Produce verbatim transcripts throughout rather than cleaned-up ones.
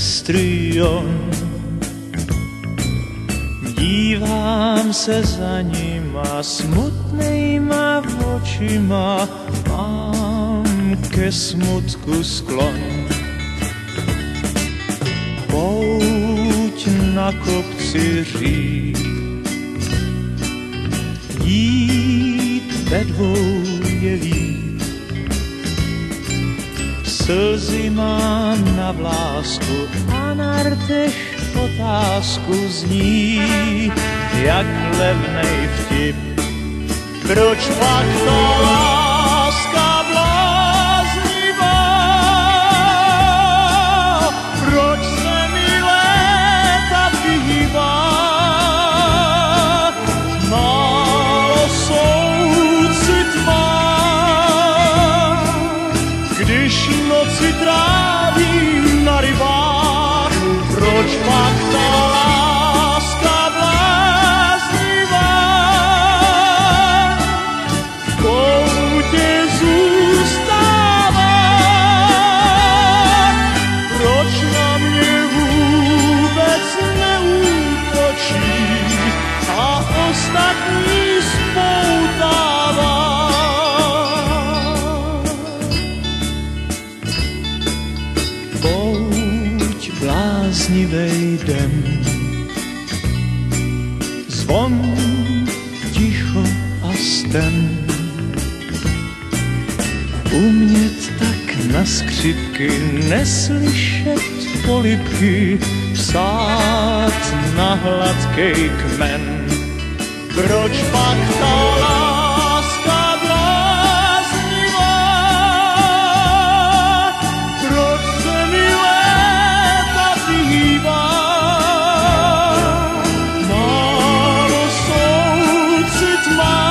histrion. Dívám se za nima smutnejma očima, mám ke smutku sklon. Pouť na kopci řík, jít ve dvou je líp. Slzy mám na vlásku a na rtech otázku zní, jak levnej vtip. Proč pak ta láska bláznivá? Proč se mi léta vyhýbá? Málo soucit má, když noci trávím na rybách. Proč pak ta láska bláznivá v koutě zůstává? Proč na mě vůbec neútočí a ostatní spoutává? Bláznivej den, zvon, ticho a sten. Umět tak na skřipky, neslyšet polibky, psát na hladkej kmen. Proč pak ta láska bláznivá? Proč se mi léta vyhýbá? Málo soucit má,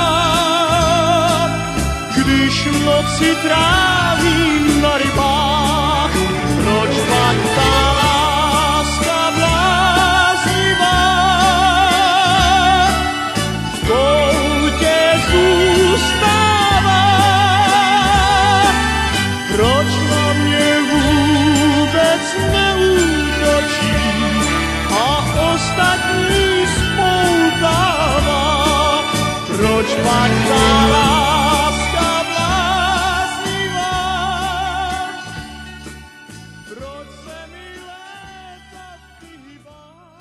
když noci trávím na rybách. Proč pak ta láska bláznivá v koutě zůstává? Proč na mě vůbec neútočí a ostatní spoutává? Proč pak ta láska bláznivá? Proč se mi léta vyhýbá?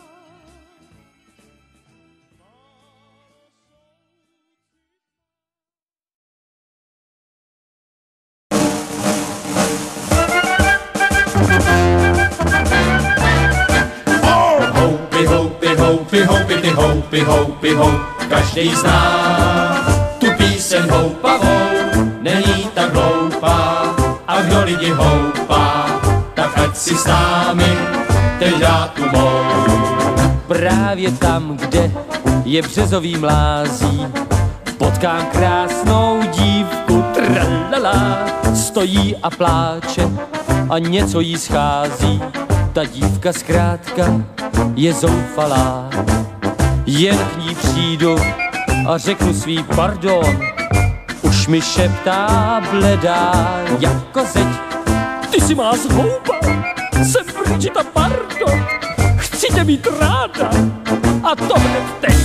Houpy, houpy, houpy, houpy, ty houpy, houpy, houp. Každej zná tu píseň houpavou, není tak hloupá. A kdo lidi houpá, tak ať si s námi teď dá tu mou. Právě tam, kde je březový mlází, potkám krásnou dívku, tralala, stojí a pláče a něco jí schází. Ta dívka zkrátka je zoufalá. Jen k ní přijdu a řeknu svý pardon. Už mi šeptá bledá jako zeď. Ty si má zhouba, jsem Bridgeta Bardot. Chci tě mít ráda a to hned teď.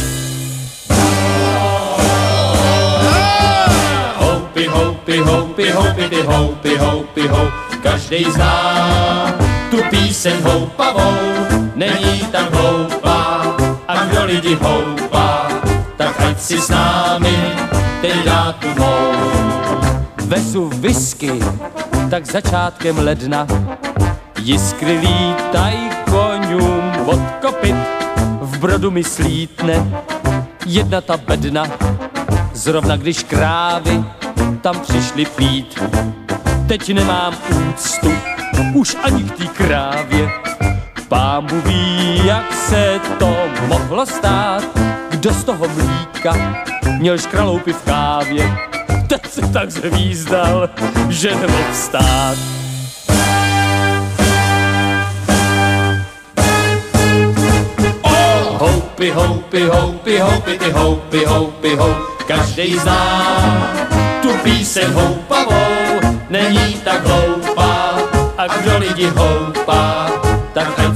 Houpy, houpy, houpy, houpy, ty houpy, houpy, houp. Každej zná tu píseň houpavou, není tak hloupá. A kdo lidi houpá, tak ať si s námi teď dá tu mou. Vezu whisky, tak začátkem ledna jiskry lítaj koňům od kopyt. V brodu mi slítne jedna ta bedna, zrovna když krávy tam přišli pít. Teď nemám úctu už ani k té krávě. Pánbůh ví, jak se to mohlo stát. Kdo z toho mlíka měl škraloupy v kávě, ten se tak zhvízdal, že nemohl vstát. Oh! Houpy, houpy, houpy, houpy, ty houpy, houpy, houp. Každej zná tu píseň houpavou, není tak hloupá. A kdo lidi houpá,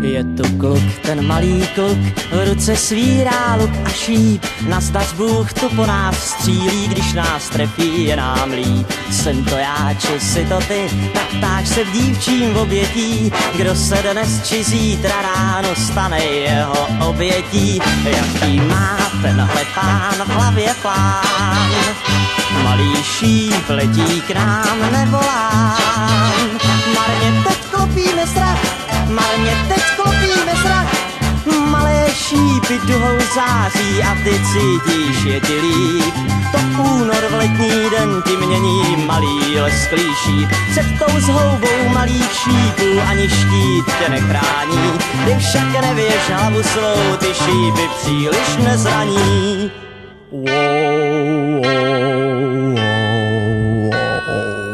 Je tu kluk, ten malý kluk, v ruce svírá luk a šíp. Nazdař Bůh tu po nás střílí, když nás trefí, je nám líp. Jsem to já, či si to ty, tak táž se v dívčím obětí. Kdo se dnes či zítra ráno stane jeho obětí. Jaký má tenhle pán v hlavě plán? Malý šíp letí k nám, nevolám. Marně teď klopíme strach, marně teď klopíme strach. Malé šípy duhou září a ty cítíš, je ti líp. To únor v letní den ti mění malý lesklý šíp. Před tou zhoubou malých šípů ani štít tě nechrání. Ty však nevěš hlavu svou, ty šípy příliš nezraní. Wow, wow, wow.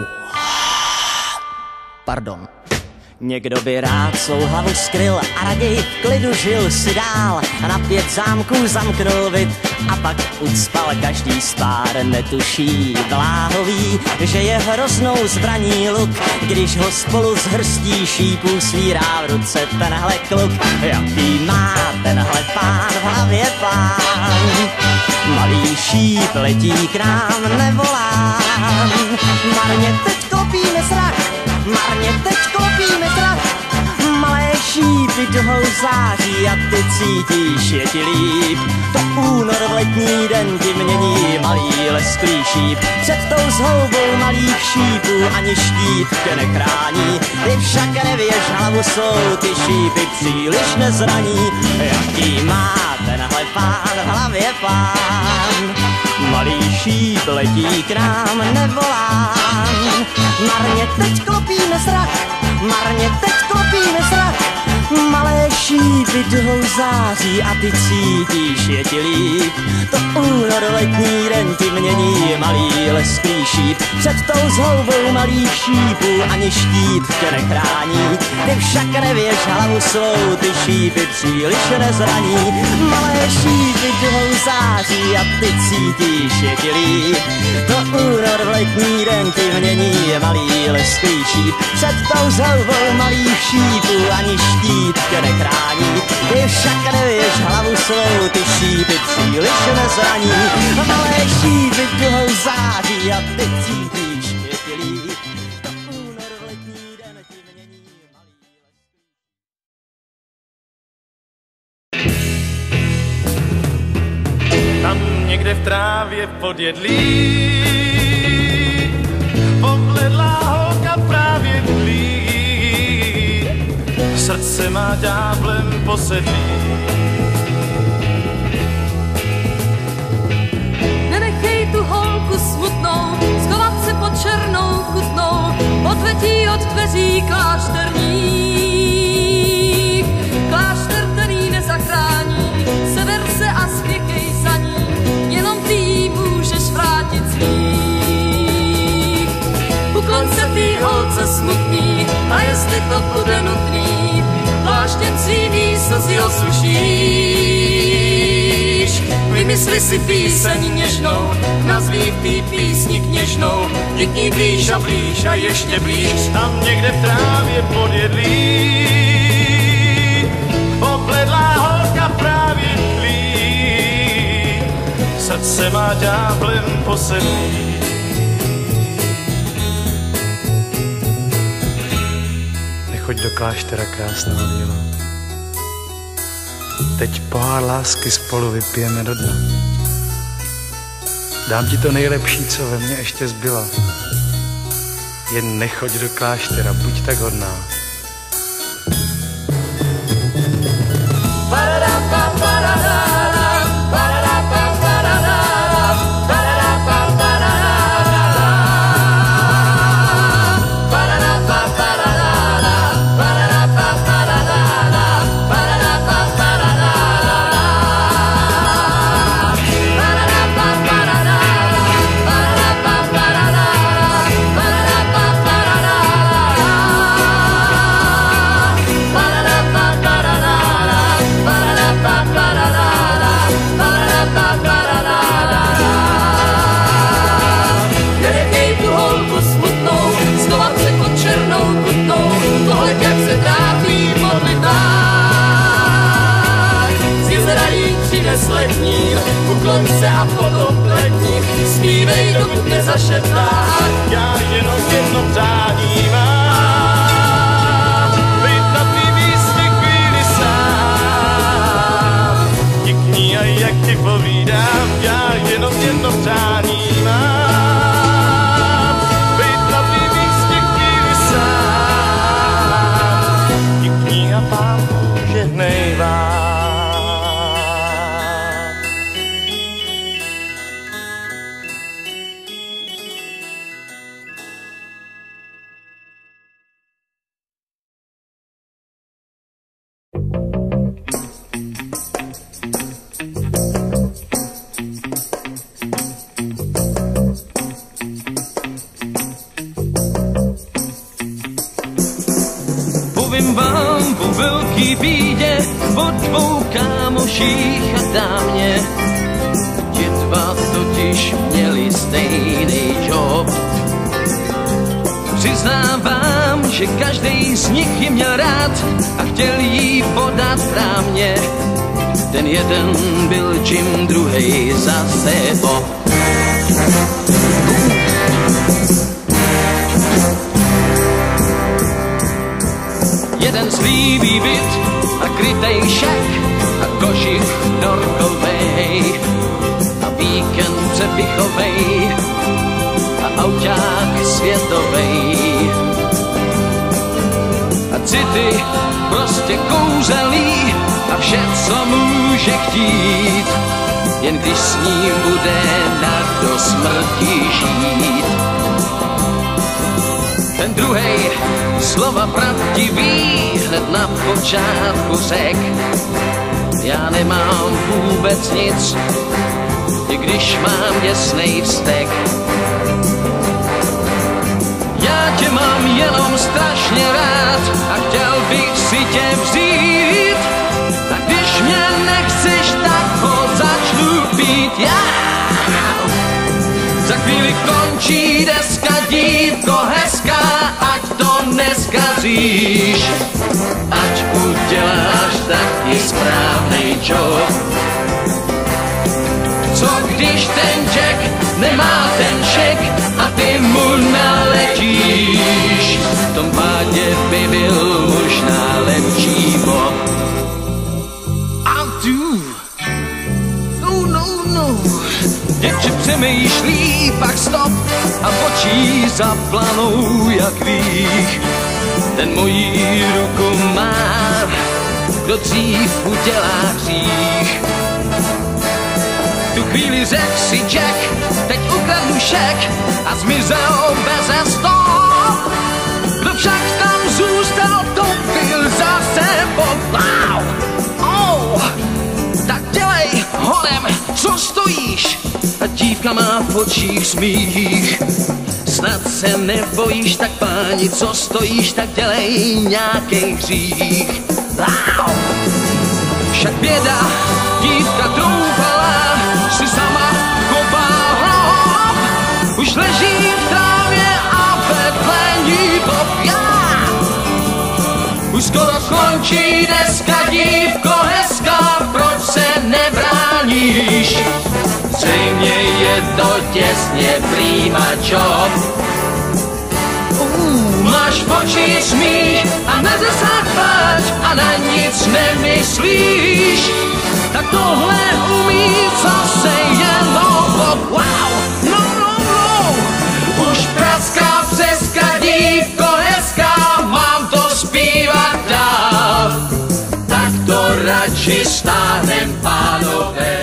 Pardon. Někdo by rád svou hlavu skryl a raději v klidu žil si dál a na pět zámků zamknul vid a pak ucpal každý spár. Netuší bláhový, že je hroznou zbraní luk, když ho spolu s hrstí šípů svírá v ruce tenhle kluk. Jaký má tenhle pán v hlavě plán? Malý šíp letí k nám, nevolám. Marně teď klopíme strach, marně teď klopíme strach. Malé šípy duhou září a ty cítíš, je ti líp. To únor v letní den ti mění malý lesklý šíp. Před tou zhoubou malých šípů ani štít tě nechrání. Ty však nevěš hlavu svou, ty šípy příliš nezraní. Jaký má tenhle pán v hlavě plán? Malý šíp letí k nám, nevolám. Marně teď klopíme strach, marně teď klopíme strach. Malé šípy duhou září a ty cítíš, je ti líp. To únor letní den ti mění malý lesklý šíp. Před tou zhoubou malých šípů ani štít tě nechrání. Ty však nevěš hlavu svou, ty šípy příliš nezraní. Malé šípy duhou září a ty cítíš, je ti líp. To únor v letní den ti mění malý lesklý šíp. Před tou zhoubou malých šípů ani štít tě nechrání. Ty však nevěš hlavu svou, ty šípy příliš nezraní. Malé šípy duhou září a ty cítíš, je ti líp. To únor v letní den ti mění malý lesklý. Tam někde v trávě podjedlí pobledlá holka právě dlí. Srdce má ďáblem posedlý. Nenechej tu holku smutnou schovat se pod černou kutnou, odvetí od dveří klášterních. Klášter ten jí nezachrání, sever se a spěchej za ní, jenom ty jí můžeš vrátit svých. Uklon se tý holce smutný, a jestli to bude nutný, pláštěm svými slzy osušíš. Vymysli si píseň něžnou, nazví v tý písni kněžnou, jdi k ní blíž a blíž a ještě blíž. Tam někde v trávě podjedlí pobledlá holka právě tlí. Srdce má ďáblem posedlý. Choď do kláštera, krásná dílo. Teď pohár lásky spolu vypijeme do dna. Dám ti to nejlepší, co ve mně ještě zbylo. Jen nechoď do kláštera, buď tak hodná. neslehní, ukloň se a potom klekni, zpívej, dokud nezašeptáš. Já jenom jedno přání mám, být na tvý místě chvíli sám. Tikni a jak ti povídám, já jenom jedno přání mám, být na tvý místě chvíli sám. Tikni a Pán požehnej vám. Povím vám po velký bídě, po dvou kámoších a dámě. Ti dva totiž měli stejný job. Přiznávám, že každý z nich ji měl rád a chtěl jí podat rámě. Ten jeden byl Jim, druhej zase Bob. Jeden slíbí byt a krytej šek a košík norkovej a víkend přepichovej a auťák světovej. A city prostě kouzelí a vše, co může chtít, jen když s ním bude na do smrti žít. Ten druhej slova pravdivý hned na počátku řek: já nemám vůbec nic, i když mám děsnej vztek. Já tě mám jenom strašně rád a chtěl bych si tě vzít. A když mě nechceš, tak ho začnu pít já. Za chvíli končí deska, dívko hezká, ať to neskazíš. Ať uděláš taky správnej job. Co když ten Jack nemá ten šek a ty mu naletíš? V tom pádě by byl možná lepší Bob. A tu, no, no, no. Děvče přemýšlí, pak stop a očí zaplanou jak vých. Ten mojí ruku má, kdo dřív udělá hřích. Tu chvíli řek si Jack, teď ukradnu šek a zmizel beze stop. Kdo však tam zůstal, to byl zase Bob. Wow. Oh. Tak dělej holem, co stojíš? A dívka má v očích smích. Snad se nebojíš, tak páni, co stojíš, tak dělej nějakej hřích. Wow. Však běda, dívka troufala, si sama kopá hrob. Už leží v trávě a vedle ní Bob. Já. Už skoro končí deska, dívko hezká, proč se nebráníš? Zřejmě je to těsně prýma job. Uh, máš v oči smích a na zesách pláč a na nic nemyslíš. Tak tohle umí zase jenom Bob. Wow, no, no, no. Už praská přeska, dívko hezká, mám to zpívat dál. Tak to radši stáhnem, pánové.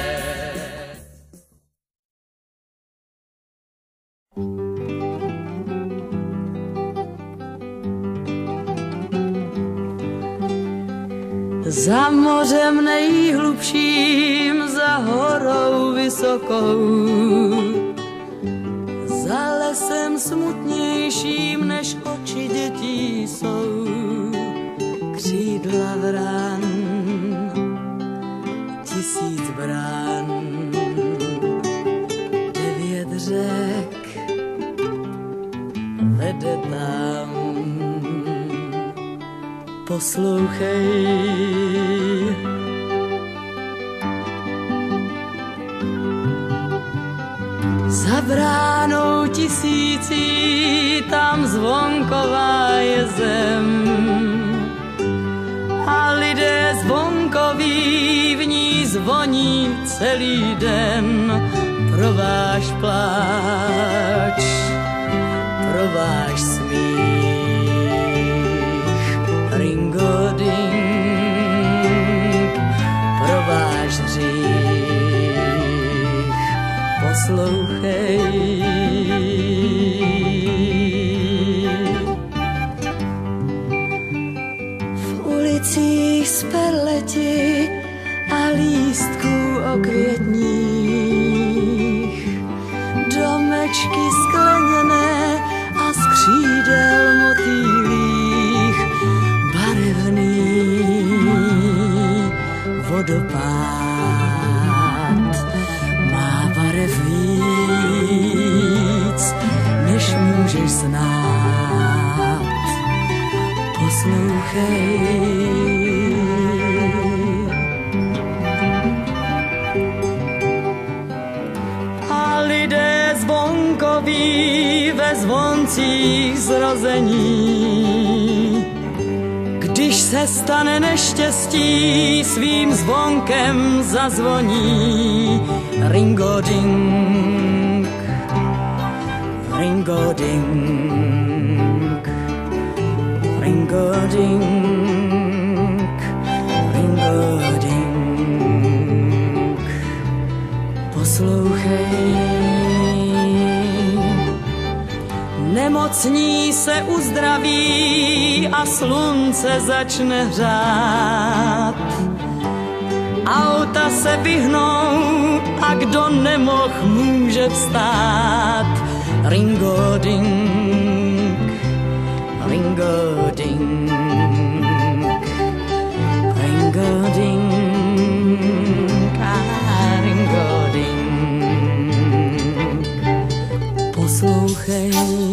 Za mořem nejhlubším, za horou vysokou, za lesem smutnějším, než oči dětí jsou, křídla vran, tisíc brán, devět řek vede tam. Poslouchej, bránou tisící tam zvonková je zem. A lidé zvonkoví v ní zvoní celý den pro váš pláč, pro váš smích. Ringoding, pro váš hřích. Poslouchej. V ulicích z perleti a lístků okvětních, domečky skleněné a z křídel motýlích, barevný vodopád má barev víc, než můžeš znát. Poslouchej. Ve zvoncích zrození, když se stane neštěstí, svým zvonkem zazvoní. Ringoding, ringoding, ringoding, ringoding. Poslouchej. Nemocní se uzdraví a slunce začne hřát. Auta se vyhnou a kdo nemoh může vstát. Ringoding, ringoding, ringoding, a ringoding. Poslouchej.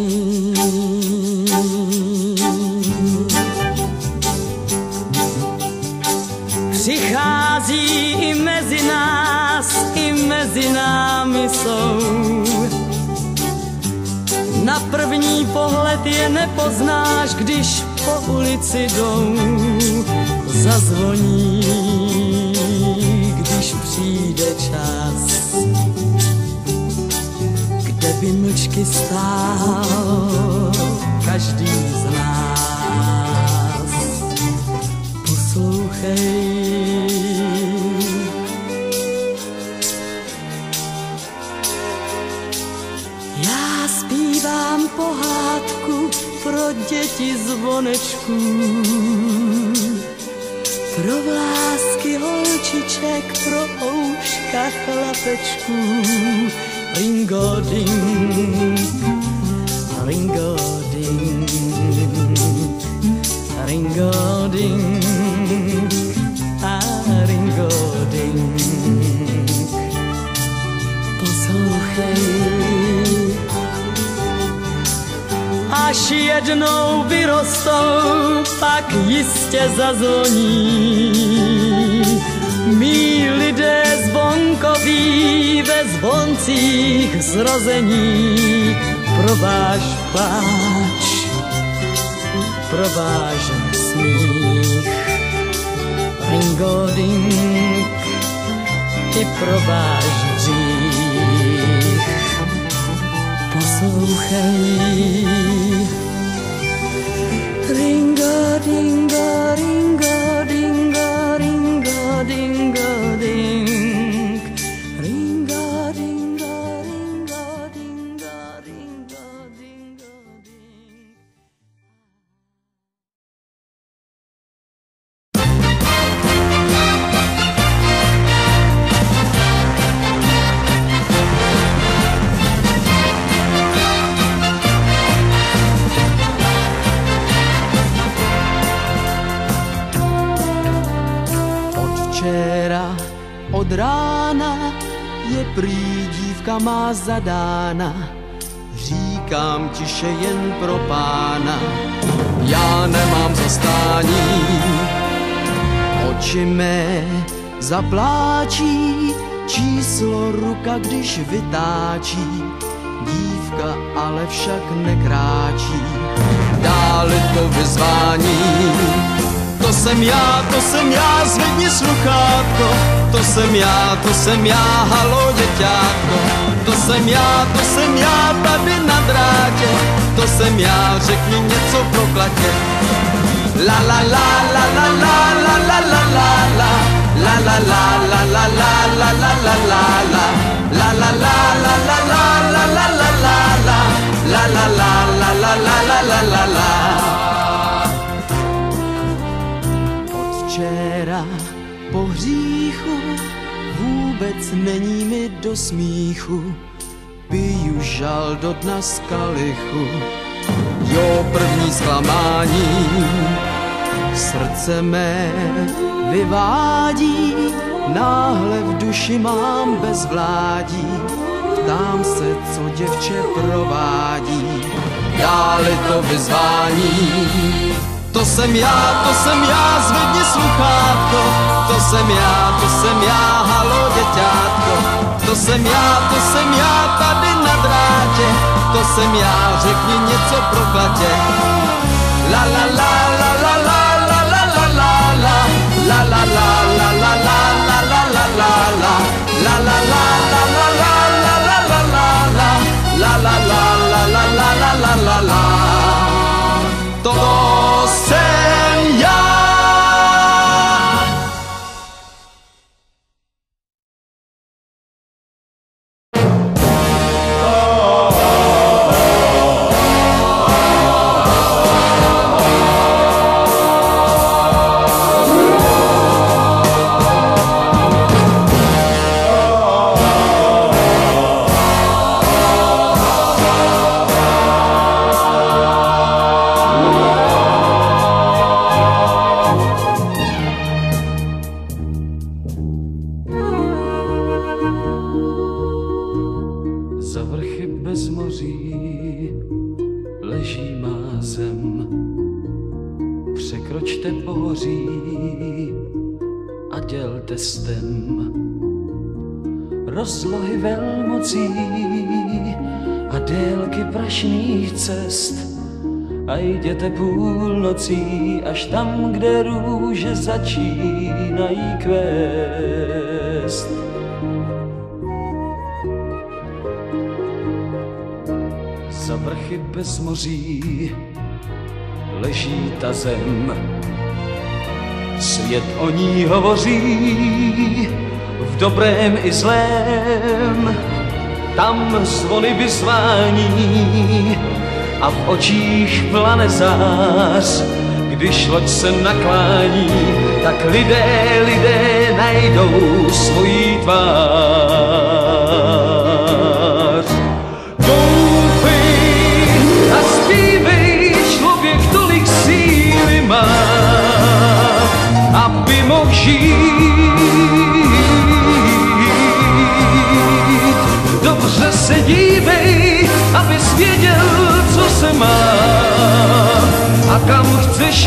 Přichází i mezi nás, i mezi námi jsou. Na první pohled je nepoznáš, když po ulici jdou. Zazvoní, když přijde čas, kde by mlčky stál každý z nás. Poslouchej. Já zpívám pohádku pro děti zvonečků, pro vlásky holčiček, pro ouška chlapečků. Ringoding, ringoding, ringoding, a ringoding. Poslouchej. Až jednou vyrostou, pak jistě zazvoní. Mí lidé zvonkoví ve zvoncích zrození. Pro váš pláč, pro váš smích. Ringoding, i pro váš hřích. Poslouchej. Ringo, dingo, ringo, dingo, ringo, dingo, ding. Ringo, dingo, ringo, dingo, ringo, dingo, ding. Od rána je prý dívka má zadána, říkám tiše jen pro pána, já nemám zastání. Oči mé zapláčí, číslo ruka když vytáčí, dívka ale však nekráčí. Dále to vyzvání, to jsem já, to jsem já, zvedni sluchátko. To jsem já, to jsem já, halo děťátko. To jsem já, to jsem já, tady na drátě. To jsem já, řekni něco pro klatě. La la la la la la la la la la la. La la la la la la la la la la la. La la la la la la la la la la la. La la la la la la la la la la. Od včera po hříchu vůbec není mi do smíchu. Piju žal do dna z kalichu. Jo, první zklamání srdce mé vyvádí. Náhle v duši mám bezvládí. Ptám se, co děvče provádí. Dále to vyzvání, to jsem já, to jsem já, zvedni sluchátko. To jsem já, to jsem já, halo děťátko. To jsem já, to jsem já, tady na drátě. To jsem já, řekni něco pro klatě. La la la la la la la la la la la. La la la la la la la la la la la. La la la la la la la la la la la. La la la la la la la la la la. To jsem já. Rozlohy velmocí a délky prašných cest a jděte půlnocí až tam, kde růže začínají kvést. Za vrchy bez moří leží ta zem, svět o ní hovoří v dobrém i zlém, tam zvony vyzvání a v očích plane zář. Když loď se naklání, tak lidé, lidé najdou svoji tvář. Doufej a zpívej, člověk tolik síly má, aby mohl žít. Dobře se dívej, abys věděl, co se má a kam chceš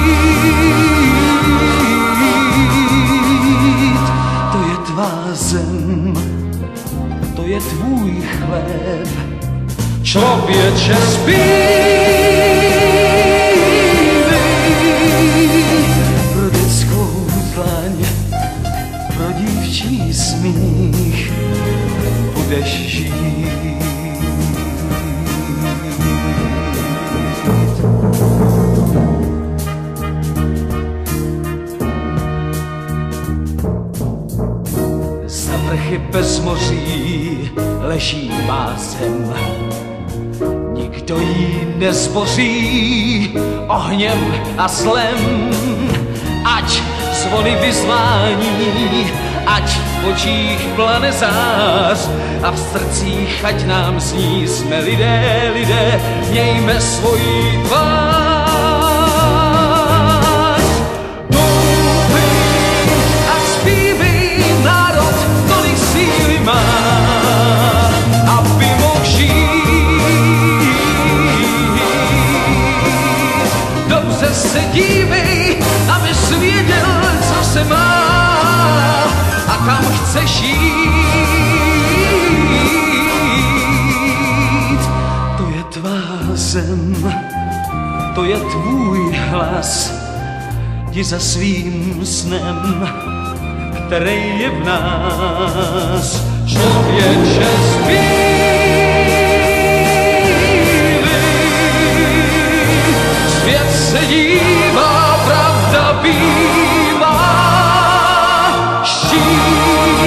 jít. To je tvá zem, to je tvůj chléb. Člověče, zpívej pro dětskou tlaň, pro dívčí smích budeš žít. Za vrchy bez moří leží má zem, nikdo ji nezboří ohněm a slem. Ať zvony vyzvání, ať v očích plane zář a v srdcích ať nám zní, jsme lidé, lidé, mějme svoji tvář. Doufej a zpívej, národ tolik síly má, aby mohl žít. Dobře se dívej, abys věděl, co se má a kam chceš jít. jsem, to je tvůj hlas, jdi za svým snem, který je v nás. Člověče, zpívej, svět se dívá, pravda bývá štít.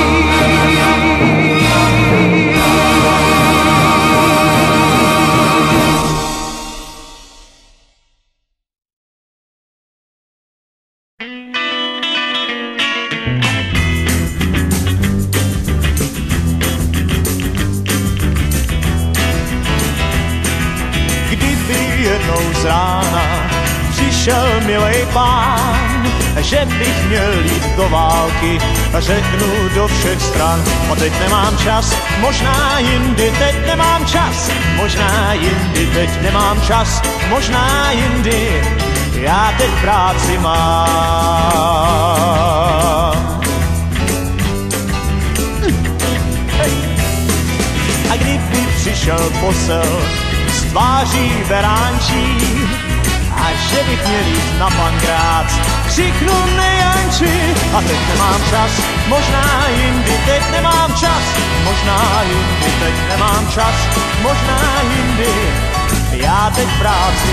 Z rána přišel milej pán, že bych měl jít do války, řeknu do všech stran. A teď nemám čas, možná jindy, teď nemám čas, možná jindy, teď nemám čas, možná jindy, já teď práci mám. A kdyby přišel posel s tváří beránčí, a že bych měl jít na Pankrác, křiknu nejanči. A teď nemám čas, možná jindy, teď nemám čas, možná jindy, teď nemám čas, možná jindy, já teď práci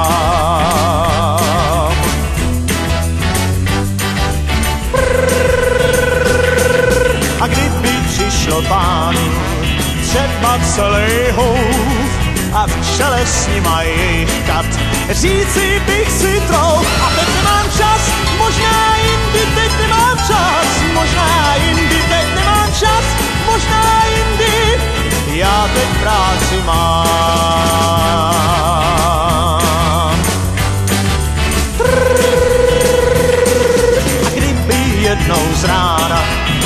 mám. A kdyby přišel pán třeba celý houf a v čele s nima jejich kat, říci bych si trouf. A teď nemám čas, možná jindy, teď nemám čas, možná jindy, teď nemám čas, možná jindy, já teď práci mám. A kdyby jednou z rána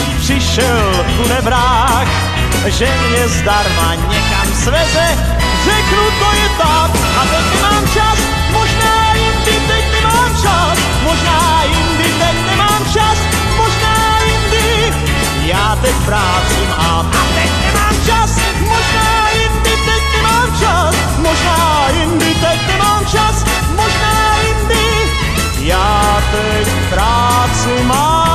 přišel kunebrák, že mě zdarma někam sveze, řeknu, to je tak. A teď nemám čas, možná jindy, teď nemám čas, možná jindy, teď nemám čas, možná jindy, já teď práci mám. A teď nemám čas, možná jindy, teď nemám čas, možná jindy, teď nemám čas, možná jindy, já teď práci mám.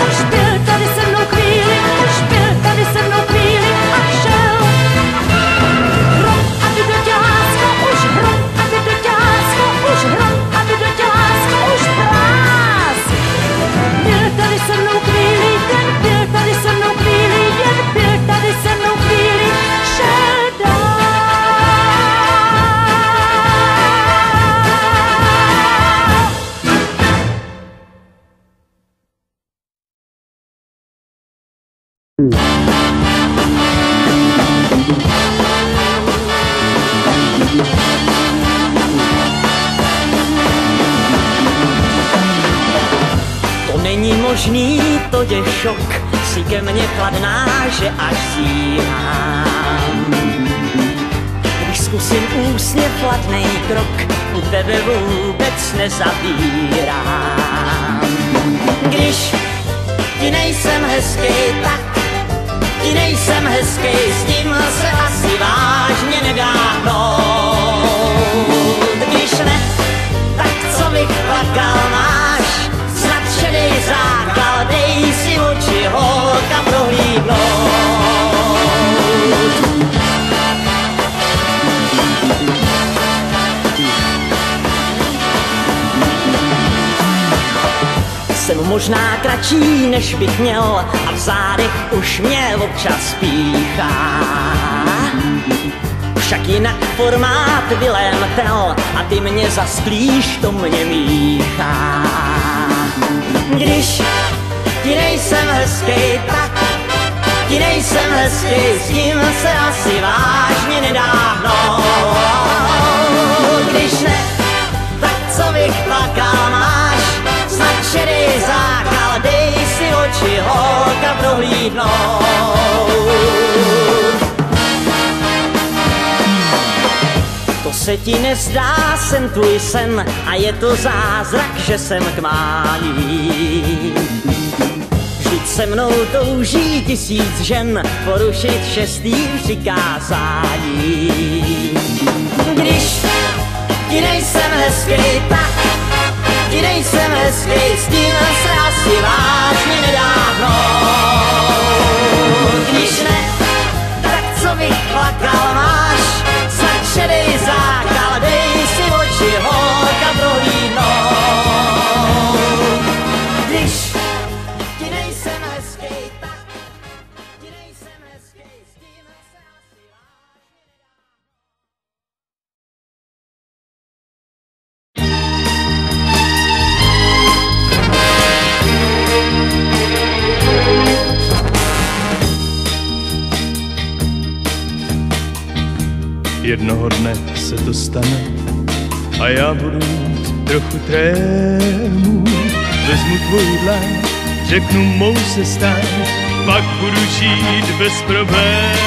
Už byl tady se mnou chvíli a šel. To není možný, to je šok, si ke mně chladná, že až zírám. Když zkusím úsměv, chladnej krok, u tebe vůbec nezabírám. Když ti nejsem hezký, tak ti nejsem hezký, s tím se asi vážně nedá hnout. Když ne, tak co bych plakal, máš snad šedý zákal, dej si oči holka prohlídnout. Jsem možná kratší, než bych měl, a v zádech už mě občas píchá. Však jinak formát Vilém Tell a ty mě zasklíš, to mě míchá. Když ti nejsem hezký, tak ti nejsem hezký, s tím se asi vážně nedá hnout. Když ne, tak co bych plakal, máš snad šedý zákal, dej si oči holka prohlídnout. To se ti nezdá, jsem tvůj sen a je to zázrak, že jsem k mání. Vždyť se mnou touží tisíc žen porušit šestý přikázání. Když ti nejsem hezký, tak ti nejsem hezký, s tím se asi vážně nedá hnout. Když ne, tak co bych plakal, máš snad šedý zákal, dej si oči holka prohlídnout. Když ti nejsem hezký, tak ti nejsem hezký, s tím se asi vážně nedá. Jednoho dne se to stane a já budu mít trochu trému. Vezmu tvou dlaň, řeknu mou se staň, pak budu žít bez problémů.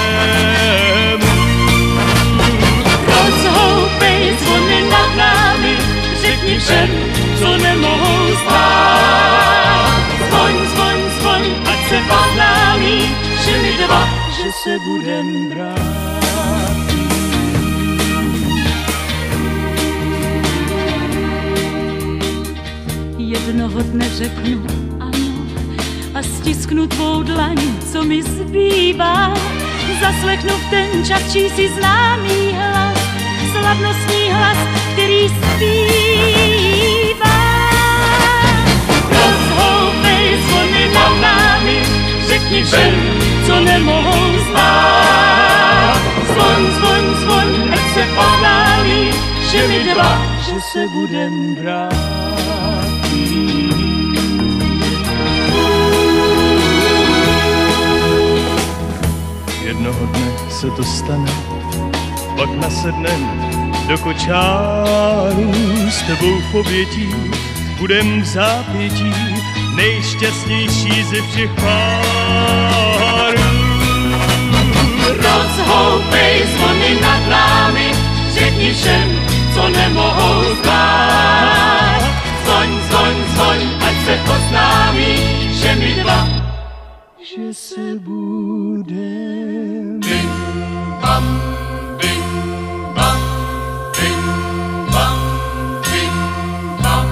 Rozhoupej zvony nad námi, řekni všem, co nemohou spát. Zvoň, zvoň, zvoň, ať se poznámí, že my dva, že se budem brát. Jednoho dne řeknu ano a stisknu tvou dlaň, co mi zbývá. Zaslechnu v ten čas čísi známý hlas, slavnostní hlas, který zpívá. Rozhoupej zvony nad námi, řekni všem, co nemohou spát. Zvoň, zvoň, zvoň, ať se oznámí, že my dva, že se budem brát. Jednoho dne se to stane, pak nasednem do kočáru, s tebou v obětí budem v zápětí, nejšťastnější ze všech párů. Rozhoupej zvony nad námi, řekni všem, co nemohou spát. Zvoň, zvoň, zvoň, ať se oznámí, že my dva, že se budem. Bing, bam, bing, bam, bing, bam, bing, bam.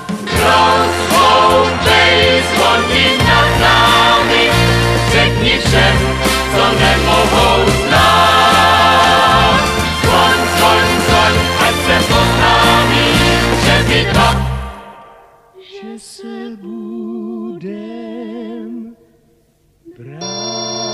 Rozhoupej zvony nad námi, řekni všem, co nemohou znát. Zvoň, zvoň, zvoň, ať se oznámí, že my dva, že se budem brát.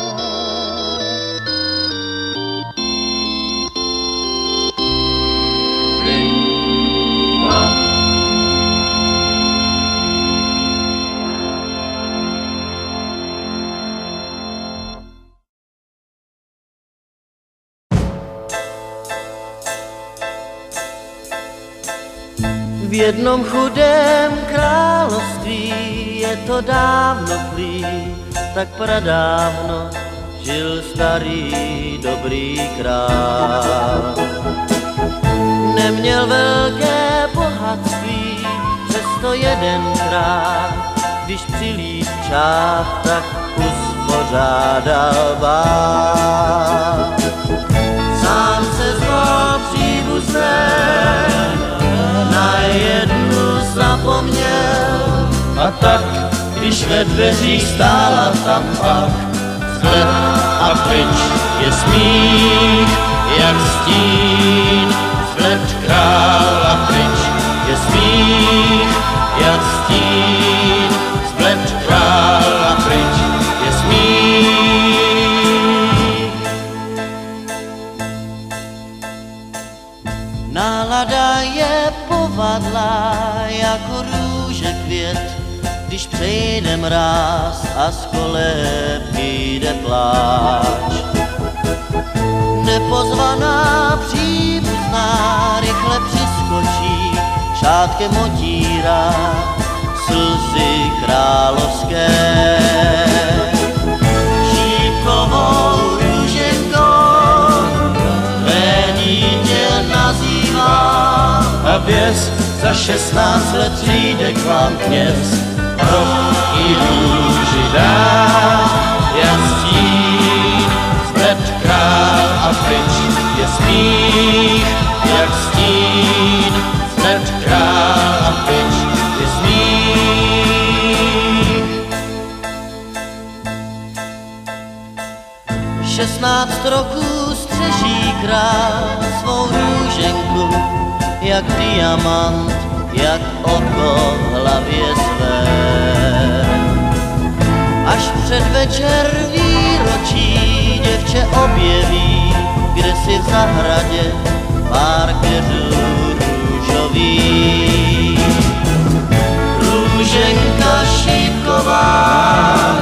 V jednom chudém království je to dávno plý, tak pradávno žil starý dobrý král. Neměl velké bohatství, přesto jedenkrát, když přilít část, tak uspořádal bál. Sám se zval příbuzné, na jednu zapomněl, a tak, když ve dveřích stála tam pak vzhled a pryč je smích, jak stín. Vzhled král a pryč je smích, jak stín. Vzhled král a pryč je smích. Nálada je povadlá jako růže květ, když přejde mráz a z kolébky jde pláč. Nepozvaná příbuzná rychle přiskočí, šátkem otírá slzy královské. Šípkovou růženkou tvé dítě nazývá, a věz, za šestnáct let přijde k vám kněz, rok i růži dá, jak stín. Vzhled král a pryč je smích, jak stín. Vzhled král a pryč je smích. Šestnáct roků střeží král svou růženku, jak diamant, jak oko v hlavě své. Až předvečer výročí děvče objeví, kde si v zahradě pár keřů růžový. Růženka šípková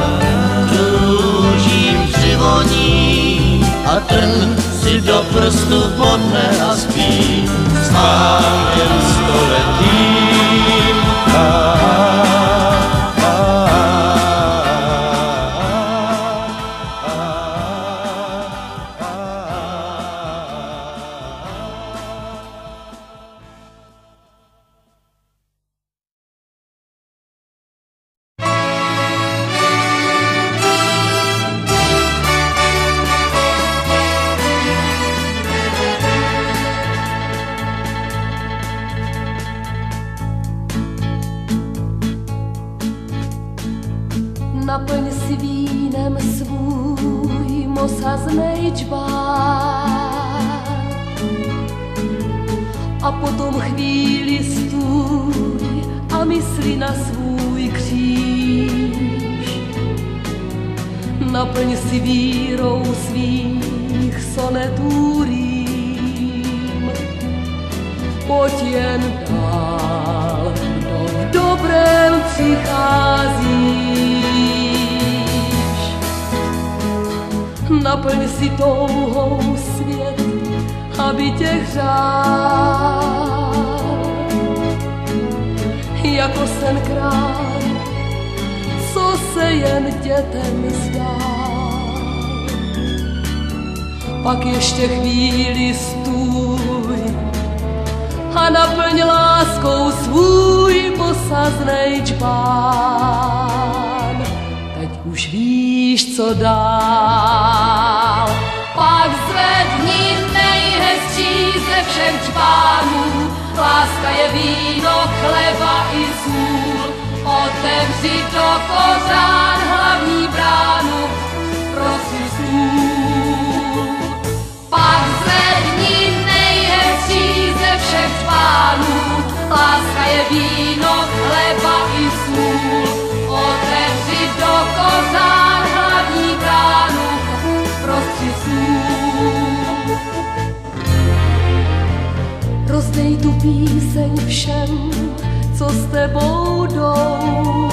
růžím přivoní, a trn si do prstu bodne a spí s pánem stoletým. A, a, Naplň si vínem svůj mosaznej čbán a potom chvíli stůj a mysli na svůj kříž. Naplň si vírou svých sonetů rým, pojď jen dál, kdo v dobrém přichází. Naplň si touhou svět, aby tě hřál, jako sen král, co se jen dětem zdál. Pak ještě chvíli stůj a naplň láskou svůj posaznej čbán. Teď už víš, co dál. Pak zvedni nejhezčí ze všech čbánů, láska je víno, chleba i sůl. Otevři do kořán hlavní bránu, prosím stůl. Pak zvedni nejhezčí ze všech čbánů, láska je víno, chleba i sůl. Otevři do kořán hlavní bránu, prostři sůl. Rozdej tu píseň všem, co s tebou jdou.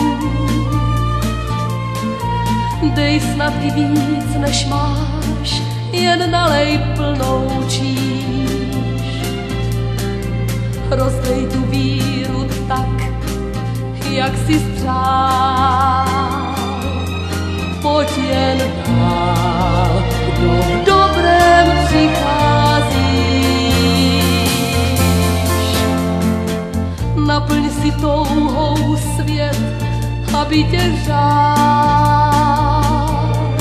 Dej snad i víc, než máš, jen nalej plnou číš. rozdej tu víru tak, jak si spřál. Pojď jen dál, kdo v dobrém přicházíš. Naplň si touhou svět, aby tě žál.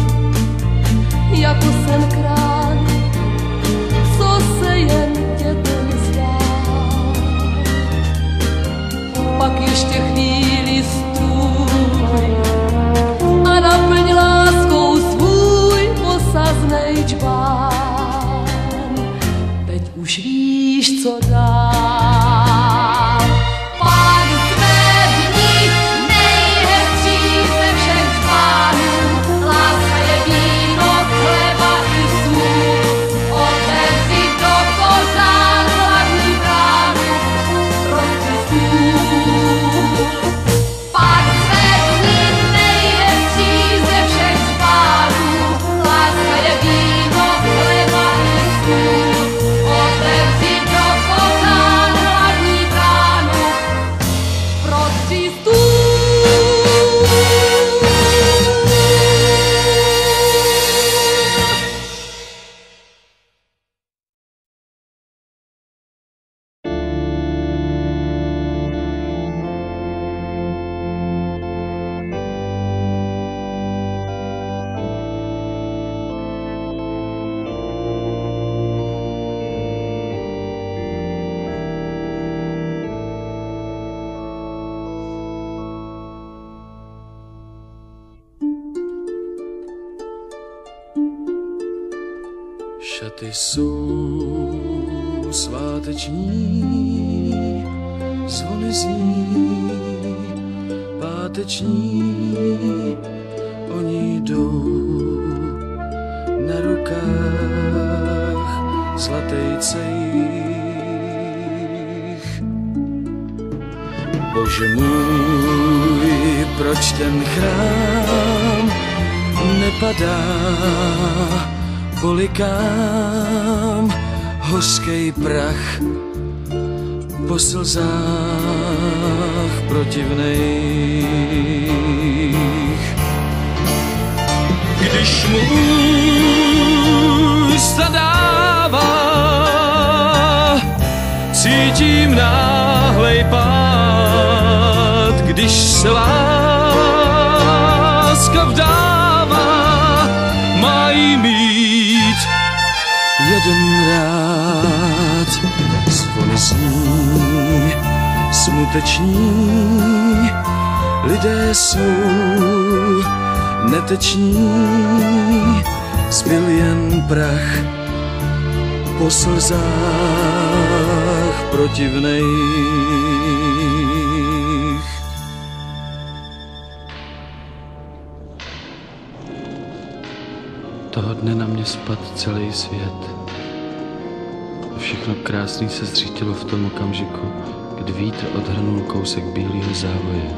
Jako sen krán, co se jen dětem zdá. Pak ještě chvíli stůj a naplň láskou svůj posaznej čbán. Teď už víš, co dál. Pak zvedni nejhezčí ze všech čbánů. Láska je víno, chleba i sůl. Otevři do kořán hlavní bránu pro stůl. Pak zvedni nejhezčí ze všech čbánů. Láska je víno, chleba i sůl. Otevři do kořán hlavní bránu pro stůl. Šaty jsou sváteční, zvony zní páteční, oni jdou na rukách zlatej cejch. Bože můj, proč ten chrám nepadá? Polikám hořkej prach po slzách protivných. Když mu ústa dává, cítím náhlej pád. Když se láska vdává, má jí mít jeden rád. Zvony zní smuteční, lidé jsou neteční, zbyl jen prach po slzách protivných. Toho dne na mě spadl celý svět. Všechno krásný se zřítilo v tom okamžiku, kdy vítr odhrnul kousek bílého závoje.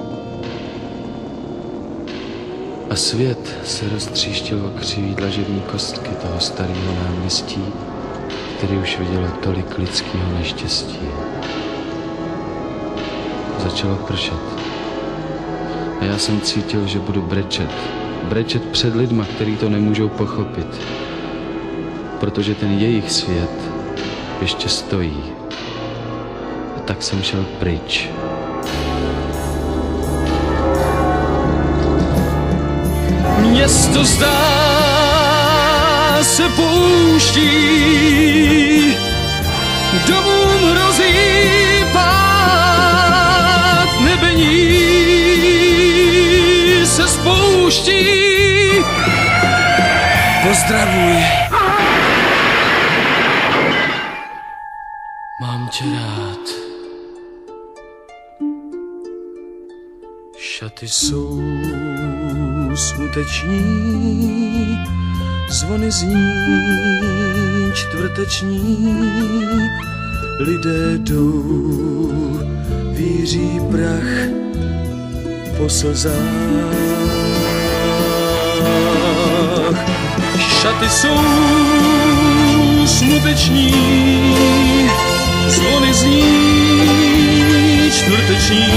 A svět se roztříštil o křivý dlažební kostky toho starého náměstí, který už vidělo tolik lidského neštěstí. Začalo pršet. A já jsem cítil, že budu brečet. Brečet před lidma, který to nemůžou pochopit. Protože ten jejich svět ještě stojí. A tak jsem šel pryč. Město zdá se pouští, domům hrozí pád, nebení se spouští. Pozdravuj. Mám tě rád. Šaty jsou smuteční, zvony zní čtvrteční, lidé jdou, víří prach po slzách. Šaty jsou smuteční, zvony zní čtvrteční,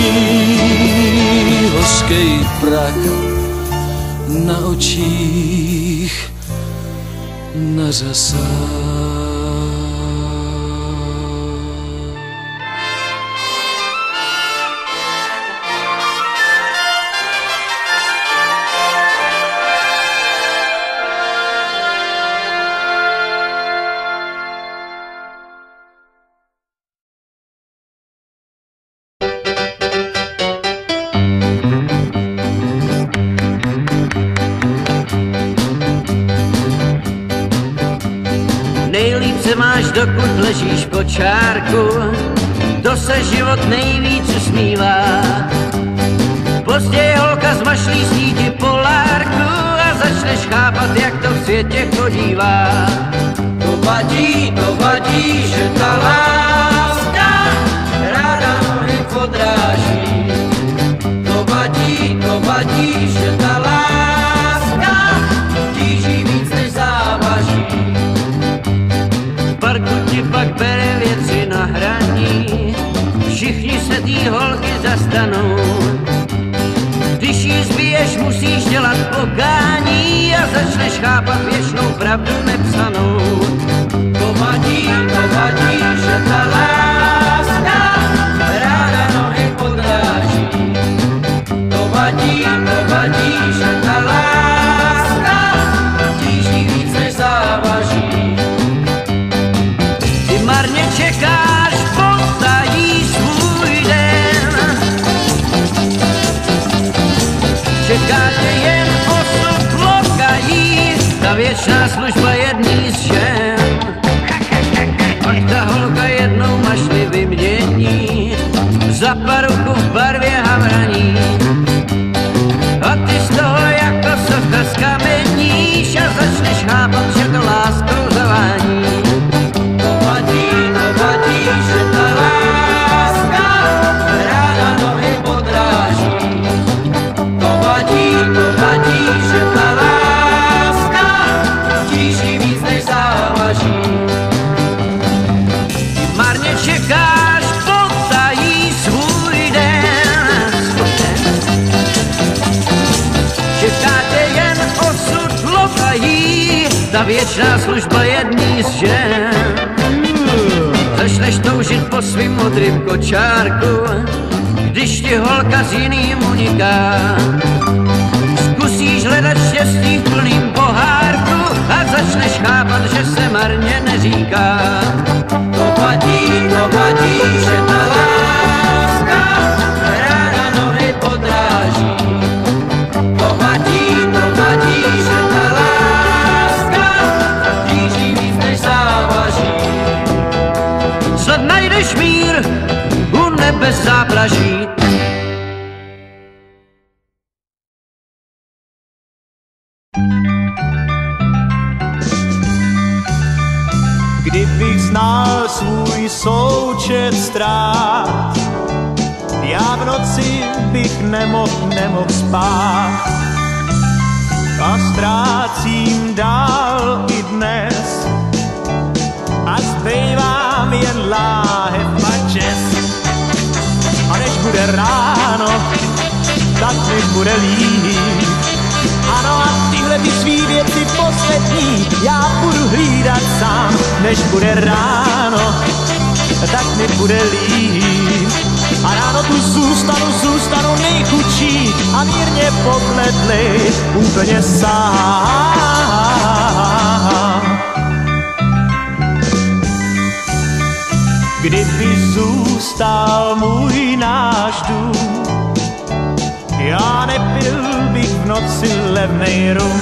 hořkej prach na očích nařasá. Máš, dokud ležíš v kočárku, to se život nejvíc usmívá. Později holka zmašlí síti polárku a začneš chápat, jak to v světě chodívá. To vadí, to vadí, že ta láska ráda nohy podráží. To vadí, to vadí, že ta láska tíží víc než závaží. Pak bere věci na hraní, všichni se tý holky zastanou. Když ji zbiješ, musíš dělat pokání a začneš chápat věčnou pravdu nepsanou. To vadí, to vadí, že ta láska ráda nohy podráží. To vadí, to vadí, že ta láska tíží víc než závaží. Marně čekáš, potají svůj den. Čeká tě jen osud lokají, ta věčná služba jedný z žen. Pak ta holka jednou mašli vymění za paruku v barvě havraní. A ty z toho jako socha skameníš a začneš chápat, že to láskou zavání. Že ta láska ráda nohy podráží. To vadí, to vadí, že ta láska tíží víc než závaží. Marně čekáš, potají svůj den. Čeká tě jen osud lokají, ta věčná služba jedný z žen. Začneš toužit po svým modrým kočárku, když ti holka s jiným uniká. Zkusíš hledat štěstí v plným pohárku a začneš chápat, že se marně neříká. To vadí, to vadí, že ta láska ráda nohy podráží. To vadí, to vadí, že ta láska tíží víc než závaží. Snad najdeš mír u nebe záblaží. Kdybych znal svůj součet ztrát, já v noci bych nemohl, nemohl spát. A ztrácím dál i dnes a zbývám jen láhev a čest. A než bude ráno, tak mi bude líp. Ano, a tyhle ty svý věci poslední já budu hlídat sám. Než bude ráno, tak mi bude líp. A ráno tu zůstanu, zůstanu nejchudší a mírně pobledlý, úplně sám. Kdyby zůstal můj náš dům, já nepil bych v noci levnej rum.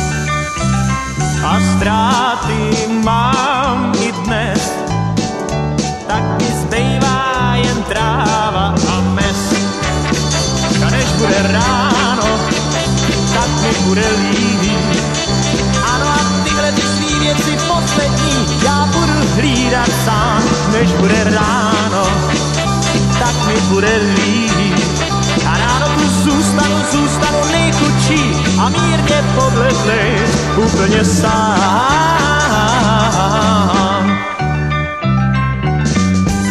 A ztráty mám i dnes, tak mi zbývá jen tráva a mes. A než bude ráno, tak mi bude líp. Ano, a tyhle ty svý věci poslední já budu hlídat sám. Než bude ráno, tak mi bude líp. A ráno tu zůstanu, zůstanu nejchudší a mírně pobledlý, úplně sám.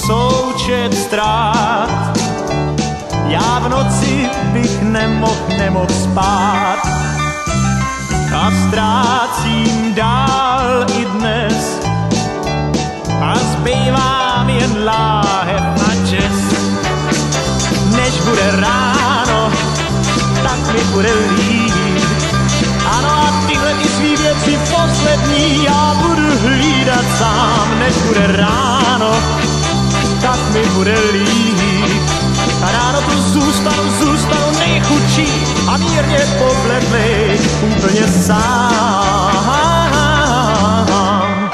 součet ztrát. Já v noci bych nemohl, nemohl spát a ztrácím dál i dnes a zbývám jen láhev a jazz. Než bude ráno, tak mi bude líp. Ano a tyhle ty svý věci poslední já budu hlídat sám. Než bude ráno, tak mi bude líp. A ráno tu zůstanu, zůstanu nejchudší a mírně pobledlej, úplně sám.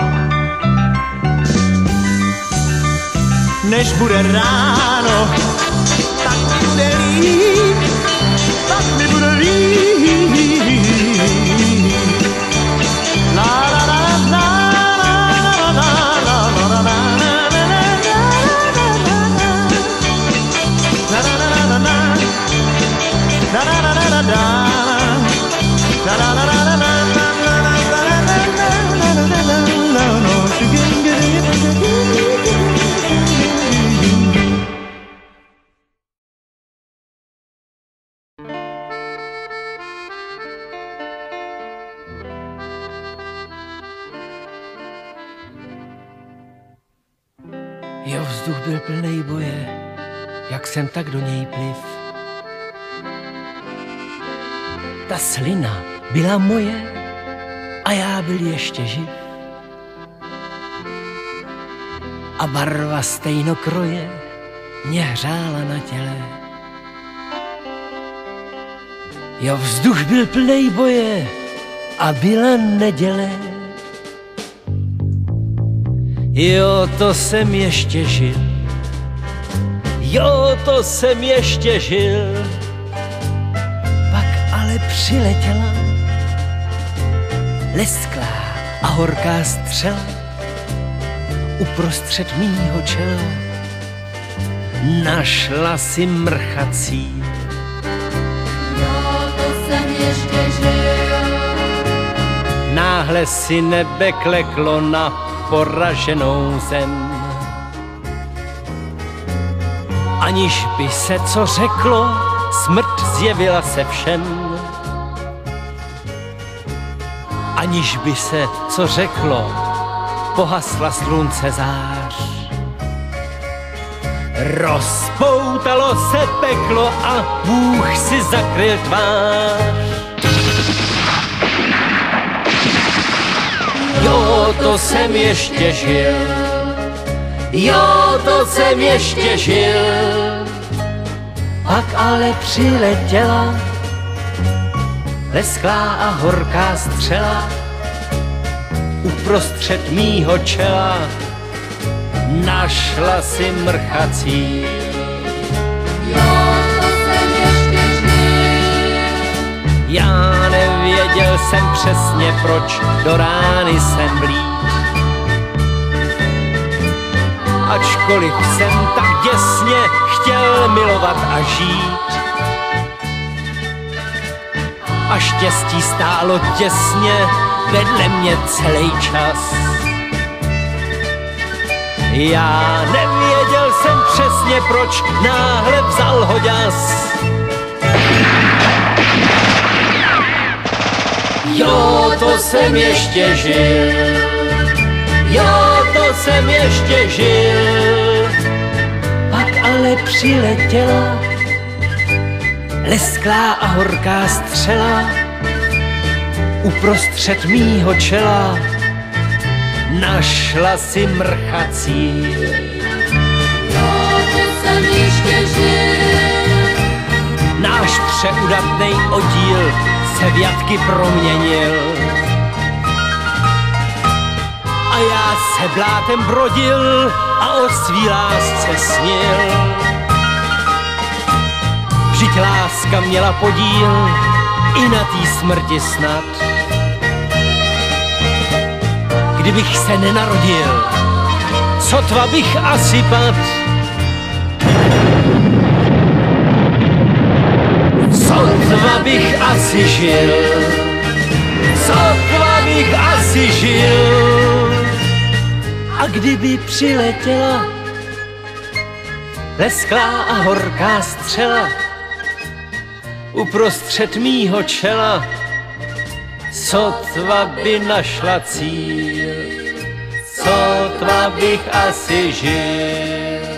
Než bude ráno, tak mi bude líp, tak mi bude líp. La la la la la la la la la la. Jo, vzduch byl plnej boje, jak jsem tak do něj pliv. Ta slina byla moje a já byl ještě živ. A barva stejnokroje mě hřála na těle. Jo, vzduch byl plnej boje a byla neděle. Jo, to jsem ještě žil. Jo, to jsem ještě žil. Pak ale přiletěla lesklá a horká střela uprostřed mýho čela. Našla si mrchací. Jo, to jsem ještě žil. Náhle si nebe kleklo na poraženou zem. Aniž by se co řeklo, smrt zjevila se všem. Aniž by se co řeklo, pohasla slunce zář. Rozpoutalo se peklo a Bůh si zakryl tvář. Jo, to jsem ještě žil. Jo, to jsem ještě žil. Pak ale přiletěla lesklá a horká střela uprostřed mýho čela. Našla si mrchací. Jo, to jsem ještě žil. Já nevěděl jsem přesně, proč do rány jsem blíž. Ačkoliv jsem tak děsně chtěl milovat a žít. A štěstí stálo těsně vedle mě celý čas. Já nevěděl jsem přesně, proč náhle vzal ho ďas. Jo, to jsem ještě žil. Jo, to jsem ještě žil. Pak ale přiletěla lesklá a horká střela uprostřed mýho čela. Našla si mrchací. Jo, to jsem ještě žil. Náš přeudatnej oddíl se v jatky proměnil. A já se blátem brodil a o svý lásce snil. Vždyť láska měla podíl i na té smrti snad. Kdybych se nenarodil, sotva bych asi pad. Sotva bych asi žil, sotva bych asi žil. A kdyby přiletěla lesklá a horká střela uprostřed mýho čela, sotva by našla cíl, sotva bych asi žil.